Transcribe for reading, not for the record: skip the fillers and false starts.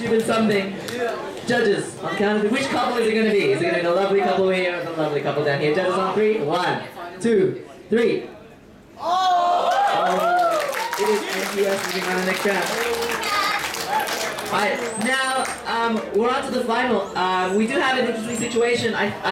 been something. Judges, on the count of three, which couple is it going to be? Is it going to be the lovely couple here or the lovely couple down here? Judges on three. 1, 2, 3. Oh! It is NQS moving on to the next round. Alright, now we're on to the final. We do have an interesting situation.